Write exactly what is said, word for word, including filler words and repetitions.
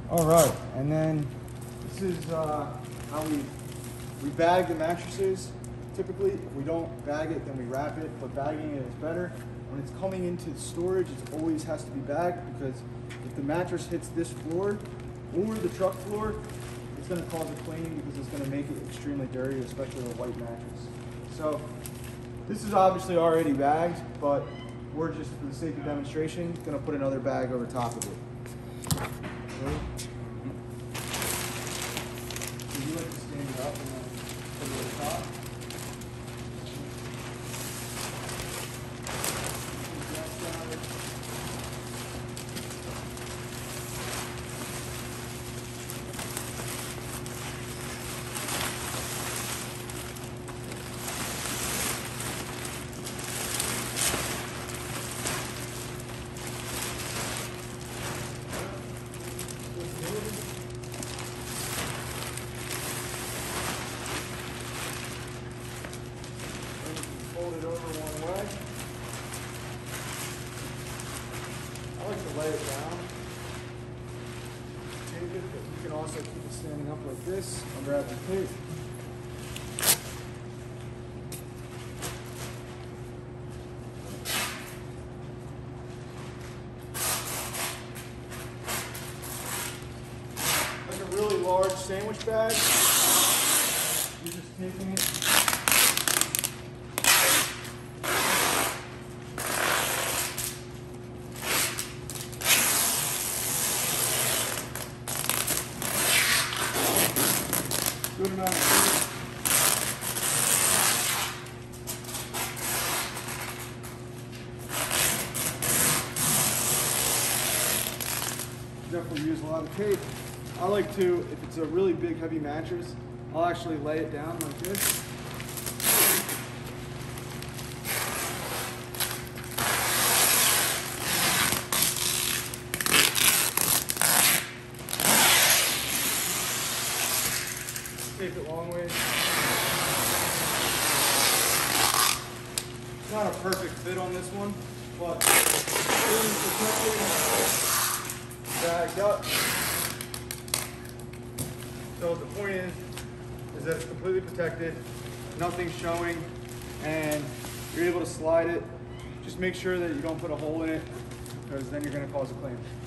All right, and then this is uh, how we we bag the mattresses. Typically, if we don't bag it, then we wrap it, but bagging it is better. When it's coming into storage, it always has to be bagged, because if the mattress hits this floor or the truck floor, it's going to cause a clean, because it's going to make it extremely dirty, especially a white mattress. So this is obviously already bagged, but we're just, for the sake of demonstration, going to put another bag over top of it. Okay. So you like to stand it up and then put it over top. Fold it over one way. I like to lay it down. Tape it, but you can also keep it standing up like this. I'll grab the tape. Like a really large sandwich bag. You're just taking it. Good amount of food. Definitely use a lot of tape. I like to, if it's a really big heavy mattress, I'll actually lay it down like this. Tape it long ways. It's not a perfect fit on this one, but it's bagged up. So the point is, is that it's completely protected, nothing's showing, and you're able to slide it. Just make sure that you don't put a hole in it, because then you're going to cause a clamp.